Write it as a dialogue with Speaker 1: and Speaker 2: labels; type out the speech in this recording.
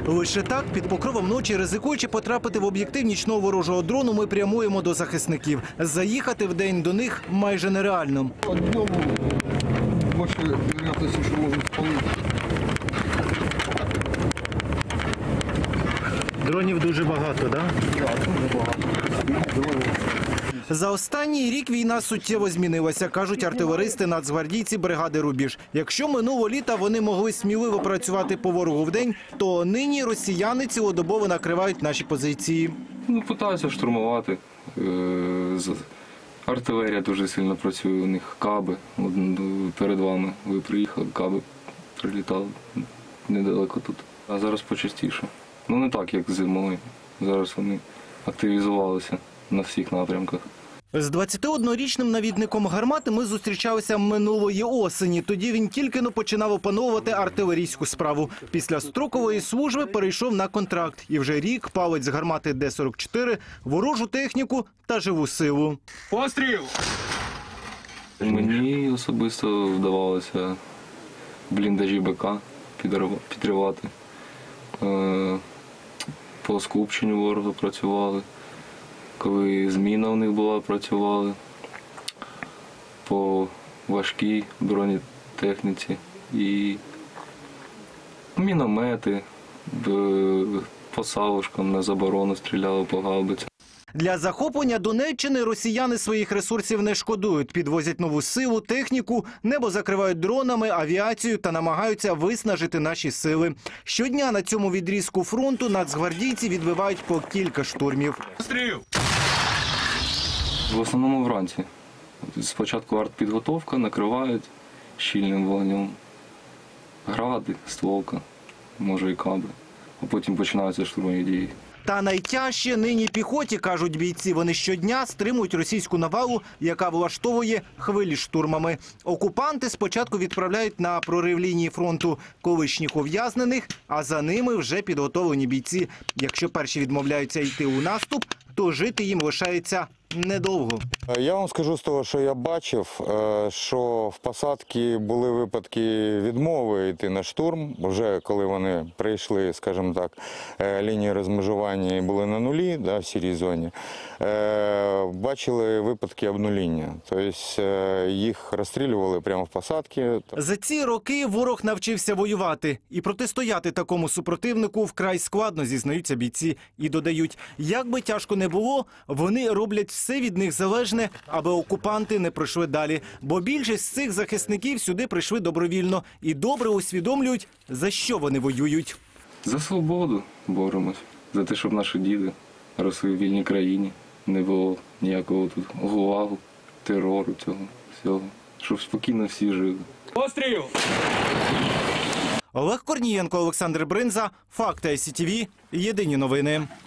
Speaker 1: Лише так, під покровом ночі, ризикуючи потрапити в об'єктив нічного ворожого дрону, ми прямуємо до захисників. Заїхати вдень до них майже нереально.
Speaker 2: Днем більше вероятності, що можуть спалити.
Speaker 1: Дронів дуже багато, так?
Speaker 2: Так, дуже багато.
Speaker 1: За останній рік війна суттєво змінилася, кажуть артилеристи, нацгвардійці бригади «Рубіж». Якщо минулого літа вони могли сміливо працювати по ворогу вдень, то нині росіяни цілодобово накривають наші позиції.
Speaker 3: Питаються штурмувати. Артилерія дуже сильно працює, у них каби. Перед вами ви приїхали, каби прилітали недалеко тут. А зараз почастіше. Не так, як зимою. Зараз вони активізувалися на всіх напрямках.
Speaker 1: З 21-річним навідником гармати ми зустрічалися минулої осені. Тоді він тільки починав опановувати артилерійську справу. Після строкової служби перейшов на контракт. І вже рік палить з гармати Д-44 ворожу техніку та живу силу.
Speaker 3: Постріл! Мені особисто вдавалося бліндажі БК підривати. По скупченню ворога працювали. Коли зміна у них була, працювали по важкій бронетехніці і міномети, по савушкам на заборону стріляли по гаубицям.
Speaker 1: Для захоплення Донеччини росіяни своїх ресурсів не шкодують. Підвозять нову силу, техніку, небо закривають дронами, авіацією та намагаються виснажити наші сили. Щодня на цьому відрізку фронту нацгвардійці відбивають по кілька штурмів.
Speaker 3: Стріл! В основному вранці. Спочатку артпідготовка, накривають щільним вогнем. Гради, стволка, може і каби. А потім починаються штурмові дії.
Speaker 1: Та найтяжче нині піхоті, кажуть бійці. Вони щодня стримують російську навалу, яка влаштовує хвилі штурмами. Окупанти спочатку відправляють на прорив лінії фронту колишніх ув'язнених, а за ними вже підготовлені бійці. Якщо перші відмовляються йти у наступ, то жити їм лишається недовго.
Speaker 4: Я вам скажу з того, що я бачив, що в посадці були випадки відмови йти на штурм. Вже коли вони прийшли, скажімо так, лінії розмежування і були на нулі, в сірій зоні, бачили випадки обнуління. Тобто їх розстрілювали прямо в посадці.
Speaker 1: За ці роки ворог навчився воювати. І протистояти такому супротивнику вкрай складно, зізнаються бійці. І додають, як би тяжко не було, вони роблять все від них залежне, аби окупанти не пройшли далі. Бо більшість з цих захисників сюди прийшли добровільно і добре усвідомлюють, за що вони воюють.
Speaker 3: За свободу боремось. За те, щоб наші діди росли в вільній країні. Не було ніякого тут гулагу, терору цього всього. Щоб спокійно всі жили. Постріл!
Speaker 1: Олег Корнієнко, Олександр Бринза, Факти ICTV, Єдині новини.